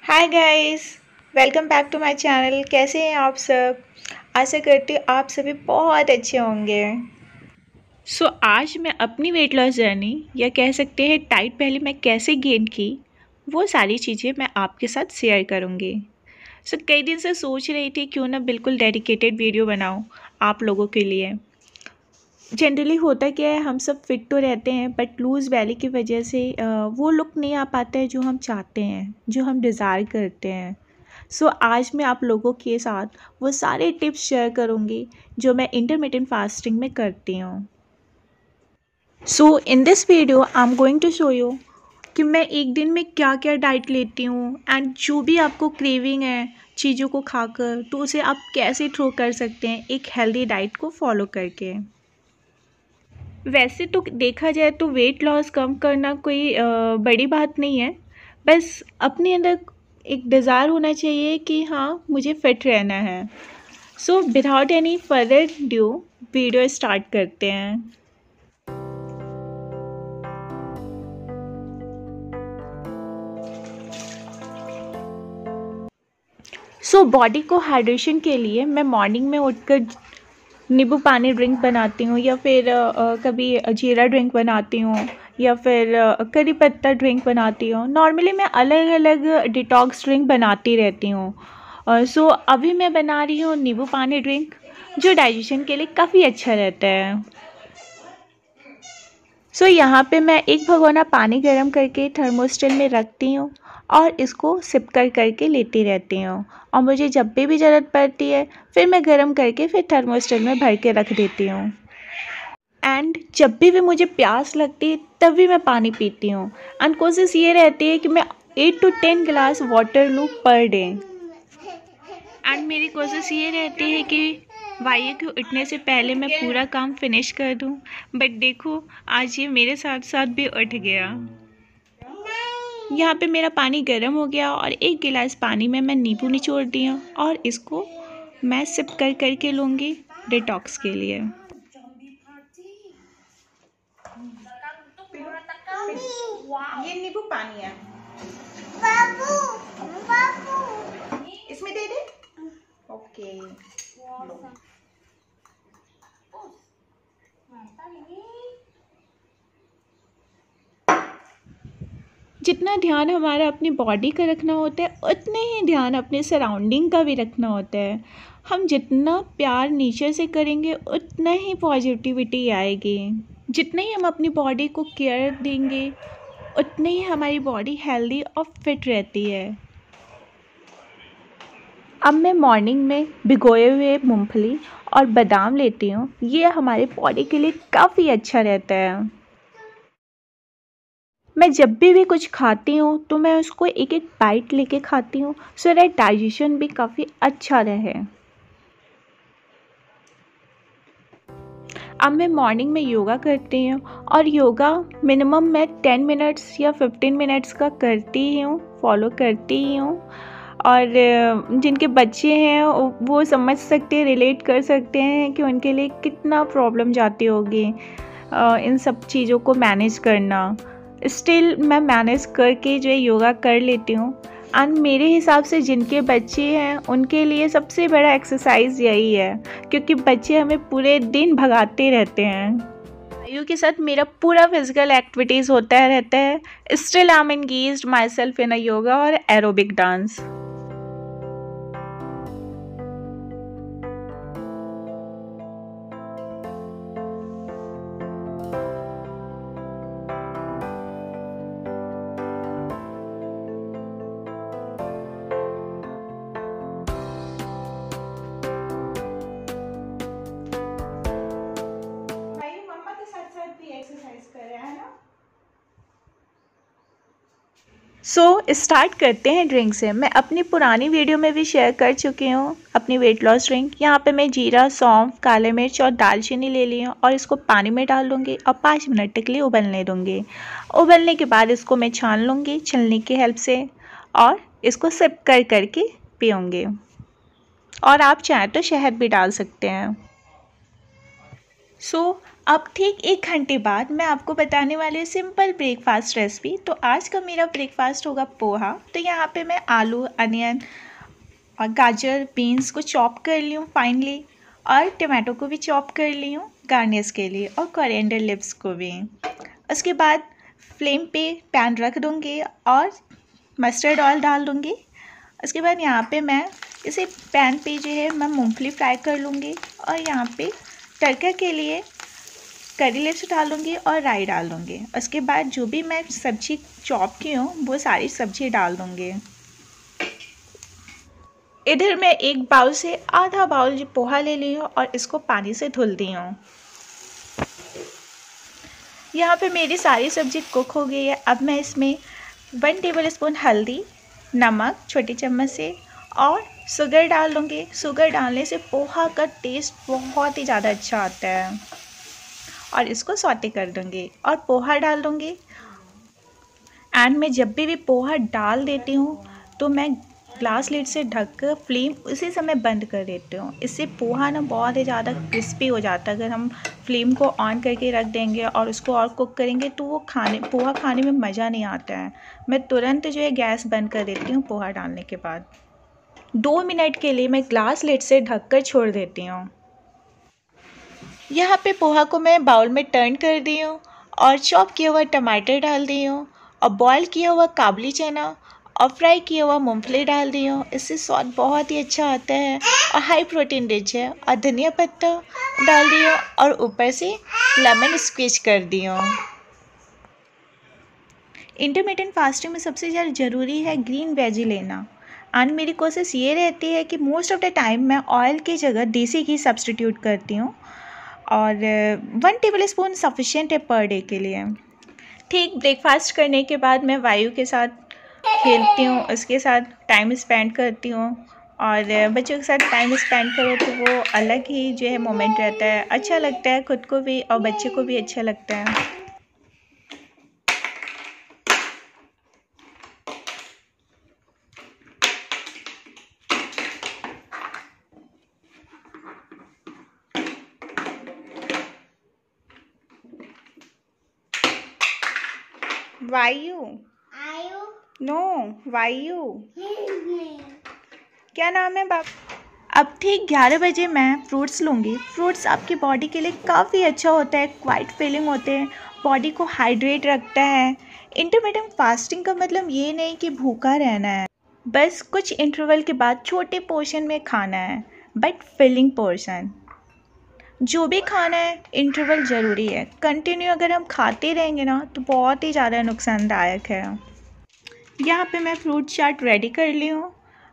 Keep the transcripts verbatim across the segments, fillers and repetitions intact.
Hi guys, welcome back to my channel. कैसे हैं आप सब? आशा करती हूँ आप सभी बहुत अच्छे होंगे। सो so, आज मैं अपनी वेट लॉस जर्नी या कह सकते हैं टाइट पहले मैं कैसे गेन की, वो सारी चीज़ें मैं आपके साथ शेयर करूँगी। सो so, कई दिन से सोच रही थी क्यों ना बिल्कुल डेडिकेटेड वीडियो बनाऊँ आप लोगों के लिए। जनरली होता क्या है, हम सब फिट तो रहते हैं बट लूज़ बैली की वजह से वो लुक नहीं आ पाता है जो हम चाहते हैं, जो हम डिज़ायर करते हैं। सो so, आज मैं आप लोगों के साथ वो सारे टिप्स शेयर करूँगी जो मैं इंटरमिटेंट फास्टिंग में करती हूँ। So in this video I am going to show you कि मैं एक दिन में क्या क्या डाइट लेती हूँ एंड जो भी आपको क्रेविंग है चीज़ों को खाकर, तो उसे आप कैसे थ्रो कर सकते हैं एक हेल्दी डाइट को फॉलो करके। वैसे तो देखा जाए तो वेट लॉस कम करना कोई बड़ी बात नहीं है, बस अपने अंदर एक डिज़ायर होना चाहिए कि हाँ मुझे फिट रहना है। So without any further due video start करते हैं। सो so, बॉडी को हाइड्रेशन के लिए मैं मॉर्निंग में उठकर नींबू पानी ड्रिंक बनाती हूँ या फिर आ, कभी जीरा ड्रिंक बनाती हूँ या फिर करी पत्ता ड्रिंक बनाती हूँ। नॉर्मली मैं अलग अलग डिटॉक्स ड्रिंक बनाती रहती हूँ। सो so, अभी मैं बना रही हूँ नींबू पानी ड्रिंक जो डाइजेशन के लिए काफ़ी अच्छा रहता है। सो so, यहाँ पे मैं एक भगोना पानी गर्म करके थर्मोस्टेट में रखती हूँ और इसको सिप कर करके लेती रहती हूँ, और मुझे जब भी भी ज़रूरत पड़ती है फिर मैं गर्म करके फिर थर्मोस्टेट में भर के रख देती हूँ। एंड जब भी भी मुझे प्यास लगती है तब भी मैं पानी पीती हूँ। एंड कोशिश ये रहती है कि मैं eight to ten glass water लूँ पर डे। एंड मेरी कोशिश ये रहती है कि वायु के उठने से पहले मैं पूरा काम फिनिश कर दूं, बट देखो आज ये मेरे साथ साथ भी उठ गया। यहाँ पे मेरा पानी गर्म हो गया और एक गिलास पानी में मैं नींबू निचोड़ दी हूँ और इसको मैं सिप कर करके लूँगी डिटॉक्स के लिए। ये नींबू पानी है, इसमें दे दे। ओके, जितना ध्यान हमारा अपनी बॉडी का रखना होता है उतने ही ध्यान अपने सराउंडिंग का भी रखना होता है। हम जितना प्यार नेचर से करेंगे उतना ही पॉजिटिविटी आएगी। जितना ही हम अपनी बॉडी को केयर देंगे उतनी ही हमारी बॉडी हेल्दी और फिट रहती है। अब मैं मॉर्निंग में भिगोए हुए मूंगफली और बादाम लेती हूँ, ये हमारे बॉडी के लिए काफ़ी अच्छा रहता है। मैं जब भी भी कुछ खाती हूँ तो मैं उसको एक एक बाइट लेके खाती हूँ सो दैट डाइजेशन भी काफ़ी अच्छा रहे। अब मैं मॉर्निंग में योगा करती हूँ और योगा मिनिमम मैं टेन मिनट्स या फिफ्टीन मिनट्स का करती ही हूँ, फॉलो करती ही हूँ। और जिनके बच्चे हैं वो समझ सकते हैं, रिलेट कर सकते हैं कि उनके लिए कितना प्रॉब्लम जाती होगी इन सब चीज़ों को मैनेज करना। स्टिल मैं मैनेज करके जो है योगा कर लेती हूँ। एंड मेरे हिसाब से जिनके बच्चे हैं उनके लिए सबसे बड़ा एक्सरसाइज यही है, क्योंकि बच्चे हमें पूरे दिन भगाते रहते हैं। वायु के साथ मेरा पूरा फिजिकल एक्टिविटीज़ होता रहता है। Still I am engaged myself in a yoga और aerobic dance. So so, start करते हैं ड्रिंक से। मैं अपनी पुरानी वीडियो में भी शेयर कर चुकी हूँ अपनी वेट लॉस ड्रिंक। यहाँ पे मैं जीरा, सौंफ, काले मिर्च और दालचीनी ले ली हूँ और इसको पानी में डाल लूँगी और पाँच मिनट के लिए उबलने दूँगी। उबलने के बाद इसको मैं छान लूँगी छलनी की हेल्प से और इसको सिप कर करके पीऊँगी। और आप चाहें तो शहद भी डाल सकते हैं। सो so, अब ठीक एक घंटे बाद मैं आपको बताने वाली हूँ सिंपल ब्रेकफास्ट रेसिपी। तो आज का मेरा ब्रेकफास्ट होगा पोहा। तो यहाँ पे मैं आलू, अनियन और गाजर, बीन्स को चॉप कर ली हूँ फाइनली, और टमाटो को भी चॉप कर ली हूँ गार्निश के लिए, और कोरिएंडर लिव्स को भी। उसके बाद फ्लेम पे पैन रख दूँगी और मस्टर्ड ऑयल डाल दूँगी। उसके बाद यहाँ पे मैं इसे पैन पे जो है मैं मूंगफली फ्राई कर लूँगी, और यहाँ पे तड़का के लिए करी लिव्स डालूँगी और राई डाल दूँगी। उसके बाद जो भी मैं सब्ज़ी चॉप की हूँ वो सारी सब्ज़ी डाल दूँगी। इधर मैं एक बाउल से आधा बाउल जो पोहा ले ली हूँ और इसको पानी से धुल दी हूँ। यहाँ पे मेरी सारी सब्ज़ी कुक हो गई है। अब मैं इसमें वन टेबल स्पून हल्दी, नमक छोटी चम्मच से और शुगर डाल दूँगी। शुगर डालने से पोहा का टेस्ट बहुत ही ज़्यादा अच्छा आता है। और इसको सौटे कर दूँगी और पोहा डाल दूँगी। एंड मैं जब भी भी पोहा डाल देती हूँ तो मैं ग्लास लिड से ढक कर फ्लेम उसी समय बंद कर देती हूँ। इससे पोहा ना बहुत ही ज़्यादा क्रिस्पी हो जाता है। अगर हम फ्लेम को ऑन करके रख देंगे और उसको और कुक करेंगे तो वो खाने पोहा खाने में मज़ा नहीं आता है। मैं तुरंत जो है गैस बंद कर देती हूँ पोहा डालने के बाद। दो मिनट के लिए मैं ग्लास लिड से ढक कर छोड़ देती हूँ। यहाँ पे पोहा को मैं बाउल में टर्न कर दी हूँ और चॉप किया हुआ टमाटर डाल दी हूँ, और बॉईल किया हुआ काबुली चना और फ्राई किया हुआ मूंगफली डाल दी हूँ। इससे स्वाद बहुत ही अच्छा आता है और हाई प्रोटीन रिच है। और धनिया पत्ता डाल दी हूँ और ऊपर से लेमन स्क्वीज कर दी हूँ। इंटरमिटेंट फास्टिंग में सबसे ज़्यादा ज़रूरी है ग्रीन वेजी लेना। एंड मेरी कोशिश ये रहती है कि मोस्ट ऑफ द टाइम मैं ऑयल की जगह देसी घी सब्सटीट्यूट करती हूँ, और वन टेबल स्पून सफिशिएंट है पर डे के लिए। ठीक ब्रेकफास्ट करने के बाद मैं वायु के साथ खेलती हूँ, उसके साथ टाइम स्पेंड करती हूँ, और बच्चों के साथ टाइम स्पेंड करो तो वो अलग ही जो है मोमेंट रहता है। अच्छा लगता है खुद को भी और बच्चे को भी अच्छा लगता है। वायु आयु नो वायु क्या नाम है बाप? अब ठीक ग्यारह बजे मैं फ्रूट्स लूँगी। फ्रूट्स आपकी बॉडी के लिए काफ़ी अच्छा होता है, क्वाइट फीलिंग होते हैं, बॉडी को हाइड्रेट रखता है। इंटरमिटेंट फास्टिंग का मतलब ये नहीं कि भूखा रहना है, बस कुछ इंटरवल के बाद छोटे पोर्शन में खाना है, बट फिलिंग पोर्शन। जो भी खाना है इंटरवल ज़रूरी है। कंटिन्यू अगर हम खाते रहेंगे ना तो बहुत ही ज़्यादा नुकसानदायक है। यहाँ पे मैं फ्रूट चाट रेडी कर ली हूँ।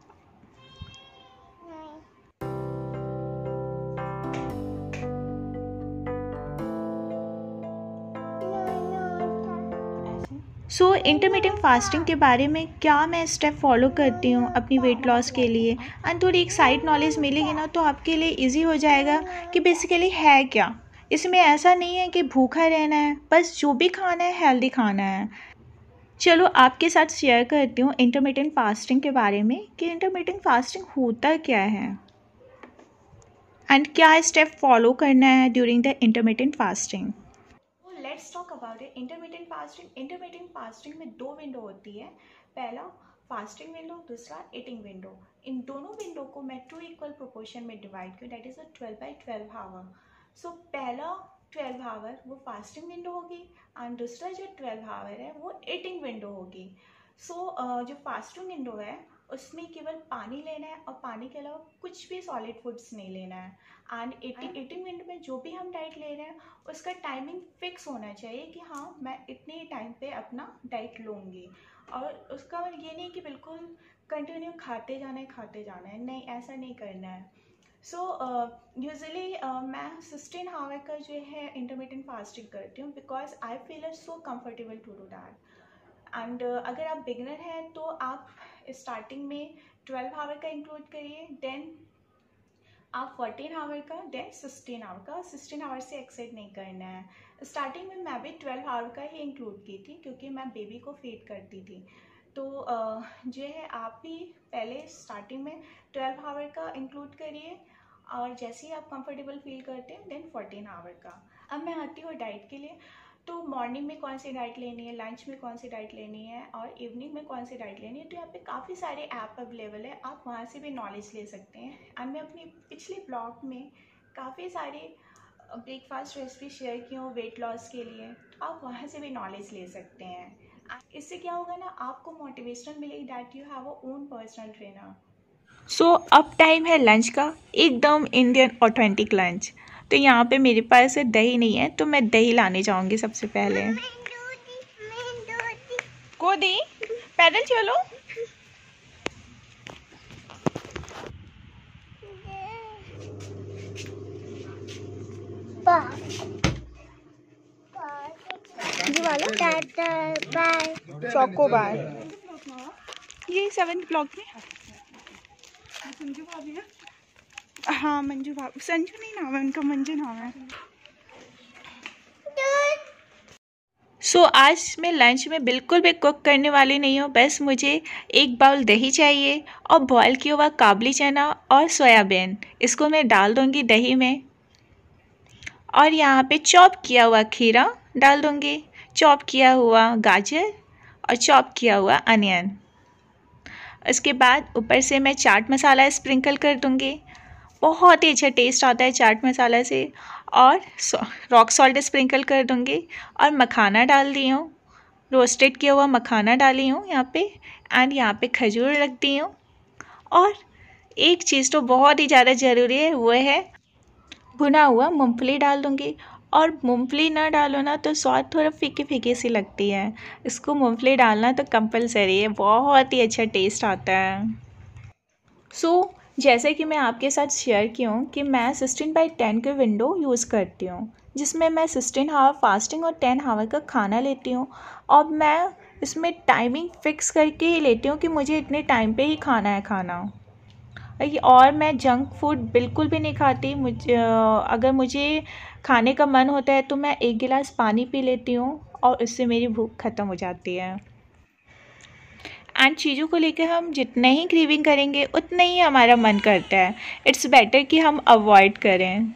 सो इंटरमिटेंट फास्टिंग के बारे में क्या मैं स्टेप फॉलो करती हूँ अपनी वेट लॉस के लिए, एंड थोड़ी एक साइड नॉलेज मिलेगी ना तो आपके लिए इजी हो जाएगा कि बेसिकली है क्या। इसमें ऐसा नहीं है कि भूखा रहना है, बस जो भी खाना है हेल्दी खाना है। चलो आपके साथ शेयर करती हूँ इंटरमिटेंट फास्टिंग के बारे में कि इंटरमिटेंट फास्टिंग होता क्या है एंड क्या स्टेप फॉलो करना है during the intermittent fasting. Let's talk about it intermittent fasting. Intermittent fasting में दो विंडो होती है, पहला फास्टिंग विंडो, दूसरा ईटिंग विंडो। इन दोनों विंडो को मैं टू इक्वल प्रोपोर्शन में डिवाइड किया, that is a twelve by twelve hour. So पहला ट्वेल्व आवर वो फास्टिंग विंडो होगी एंड दूसरा जो ट्वेल्व आवर है वो ईटिंग विंडो होगी। सो so, uh, जो फास्टिंग विंडो है उसमें केवल पानी लेना है और पानी के अलावा कुछ भी सॉलिड फूड्स नहीं लेना है। एंड ईटिंग विंडो में जो भी हम डाइट ले रहे हैं उसका टाइमिंग फिक्स होना चाहिए कि हाँ मैं इतने टाइम पे अपना डाइट लूँगी, और उसका ये नहीं कि बिल्कुल कंटिन्यू खाते जाना है खाते जाना है, नहीं ऐसा नहीं करना है। सो यूजुअली मैं सिक्सटीन आवर का जो है इंटरमिटेंट फास्टिंग करती हूँ because I feel it so comfortable to do that. And अगर आप बिगनर हैं तो आप स्टार्टिंग में ट्वेल्व आवर का इंक्लूड करिए, देन आप फोर्टीन आवर का, देन सिक्सटीन आवर का। सिक्सटीन आवर से एक्सेड नहीं करना है। स्टार्टिंग में मैं भी ट्वेल्व आवर का ही इंक्लूड की थी क्योंकि मैं बेबी को फीड करती थी। तो जो है आप भी पहले स्टार्टिंग में ट्वेल्व आवर का इंक्लूड करिए और जैसे ही आप कंफर्टेबल फील करते हैं देन फोर्टीन आवर का। अब मैं आती हूँ डाइट के लिए। तो मॉर्निंग में कौन सी डाइट लेनी है, लंच में कौन सी डाइट लेनी है और इवनिंग में कौन सी डाइट लेनी है, तो यहाँ पे काफ़ी सारे ऐप अवेलेबल है, आप वहाँ से भी नॉलेज ले सकते हैं। एंड मैं अपनी पिछले ब्लॉग में काफ़ी सारे ब्रेकफास्ट रेसिपी शेयर की हूँ वेट लॉस के लिए, तो आप वहाँ से भी नॉलेज ले सकते हैं। इससे क्या होगा ना, आपको मोटिवेशन मिलेगी that you have a own personal trainer. So so, अब टाइम है लंच का, एकदम इंडियन ऑथेंटिक लंच। तो यहाँ पे मेरे पास दही नहीं है, तो मैं दही लाने जाऊँगी सबसे पहले। को दी पैदल चलो। ये वाला बाय चोको बार, ये सेवन्थ ब्लॉक में। संजू भाभी है, हाँ मंजू भाभी, संजू नहीं नाम है उनका, मंजू नाम है। सो so, आज मैं लंच में बिल्कुल भी कुक करने वाली नहीं हूँ, बस मुझे एक बाउल दही चाहिए और बॉयल किया हुआ काबली चना और सोयाबीन, इसको मैं डाल दूँगी दही में। और यहाँ पे चॉप किया हुआ खीरा डाल दूँगी, चॉप किया हुआ गाजर और चॉप किया हुआ अनियन। इसके बाद ऊपर से मैं चाट मसाला स्प्रिंकल कर दूँगी, बहुत ही अच्छा टेस्ट आता है चाट मसाला से। और रॉक सॉल्ट स्प्रिंकल कर दूँगी और मखाना डाल दी हूँ, रोस्टेड किया हुआ मखाना डाली हूँ यहाँ पे। एंड यहाँ पे खजूर रख दी हूँ। और एक चीज़ तो बहुत ही ज़्यादा ज़रूरी है, वो है भुना हुआ मूंगफली डाल दूँगी। और मूंगफली ना डालो ना तो स्वाद थोड़ा फीकी फीकी सी लगती है, इसको मूंगफली डालना तो कंपलसरी है, बहुत ही अच्छा टेस्ट आता है। सो so, जैसे कि मैं आपके साथ शेयर की हूँ कि मैं सिक्सटीन बाई टेन के विंडो यूज़ करती हूँ, जिसमें मैं सिक्सटीन हावर फास्टिंग और टेन हावर का खाना लेती हूँ। और मैं इसमें टाइमिंग फ़िक्स करके ही लेती हूँ कि मुझे इतने टाइम पे ही खाना है खाना। और मैं जंक फूड बिल्कुल भी नहीं खाती। मुझे अगर मुझे खाने का मन होता है तो मैं एक गिलास पानी पी लेती हूँ और इससे मेरी भूख ख़त्म हो जाती है। एंड चीज़ों को लेकर हम जितने ही क्रेविंग करेंगे उतना ही हमारा मन करता है, इट्स बेटर कि हम अवॉइड करें।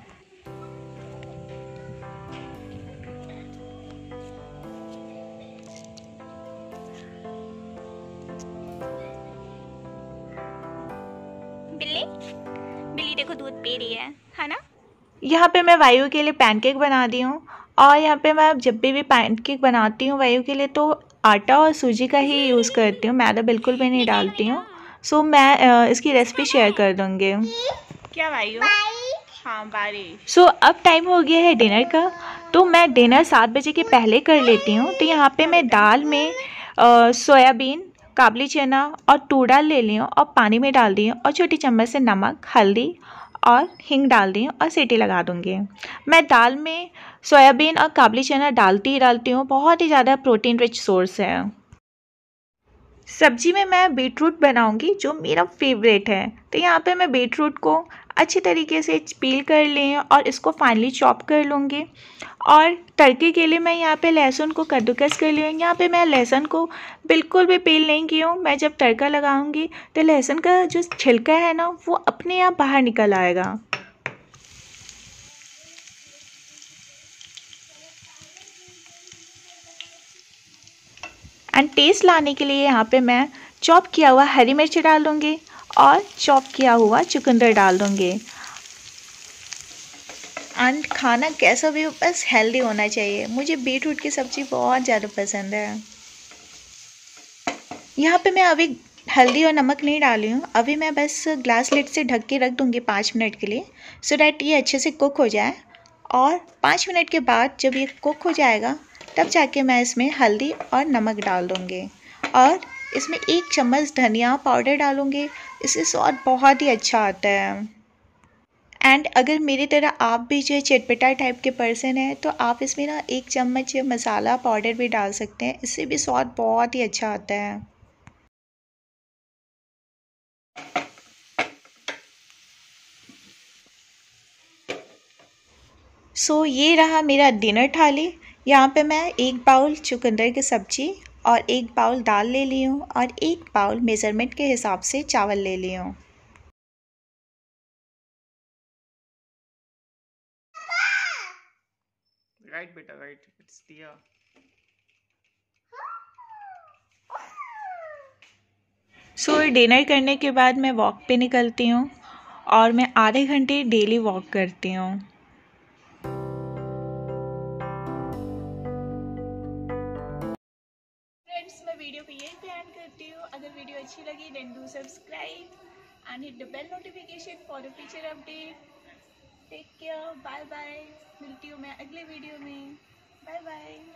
बिल्ली बिल्ली देखो दूध पी रही है है ना। यहाँ पे मैं वायु के लिए पैनकेक बना दी हूँ। और यहाँ पे मैं जब भी भी पैनकेक बनाती हूँ वायु के लिए तो आटा और सूजी का ही यूज़ करती हूँ, मैदा बिल्कुल भी नहीं डालती हूँ। सो मैं इसकी रेसिपी शेयर कर दूँगी। क्या वायु? हाँ बारिश। सो अब टाइम हो गया है डिनर का, तो मैं डिनर सात बजे के पहले कर लेती हूँ। तो यहाँ पे मैं दाल में सोयाबीन, काबली चना और तूर दाल ले ली हूँ और पानी में डाल दी हूँ और छोटी चम्मच से नमक, हल्दी और हींग डाल दी हूँ और सीटी लगा दूँगी। मैं दाल में सोयाबीन और काबली चना डालती ही डालती हूँ, बहुत ही ज़्यादा प्रोटीन रिच सोर्स है। सब्जी में मैं बीट रूट बनाऊँगी जो मेरा फेवरेट है। तो यहाँ पे मैं बीट रूट को अच्छी तरीके से पील कर लें और इसको फाइनली चॉप कर लूँगी। और तड़के के लिए मैं यहाँ पे लहसुन को कद्दूकस कर ली हूँ। यहाँ पे मैं लहसुन को बिल्कुल भी पील नहीं की हूँ, मैं जब तड़का लगाऊँगी तो लहसुन का जो छिलका है ना वो अपने आप बाहर निकल आएगा। एंड टेस्ट लाने के लिए यहाँ पे मैं चॉप किया हुआ हरी मिर्च डाल दूँगी और चॉप किया हुआ चुकंदर डाल दूँगी। एंड खाना कैसा भी हो बस हेल्दी होना चाहिए। मुझे बीट रूट की सब्ज़ी बहुत ज़्यादा पसंद है। यहाँ पे मैं अभी हल्दी और नमक नहीं डाली हूँ, अभी मैं बस ग्लास लिड से ढक के रख दूँगी पाँच मिनट के लिए, सो डैट ये अच्छे से कुक हो जाए। और पाँच मिनट के बाद जब ये कुक हो जाएगा तब जाके मैं इसमें हल्दी और नमक डाल दूँगी और इसमें एक चम्मच धनिया पाउडर डालूँगी, इससे स्वाद बहुत ही अच्छा आता है। एंड अगर मेरी तरह आप भी जो चटपटा टाइप के पर्सन हैं तो आप इसमें ना एक चम्मच मसाला पाउडर भी डाल सकते हैं, इससे भी स्वाद बहुत ही अच्छा आता है। सो so, ये रहा मेरा डिनर थाली। यहाँ पे मैं एक बाउल चुकंदर की सब्ज़ी और एक बाउल दाल ले ली हूँ और एक बाउल मेज़रमेंट के हिसाब से चावल ले ली हूँ। राइट बेटा, राइट, इट्स दिया। सो डिनर करने के बाद मैं वॉक पे निकलती हूँ और मैं आधे घंटे डेली वॉक करती हूँ। फ्रेंड्स, मैं वीडियो को यही पे एंड करती हूँ। अगर वीडियो अच्छी लगी then do subscribe and hit the bell notification for the future update. Take care, bye bye. मिलती हूँ मैं अगले वीडियो में। Bye bye.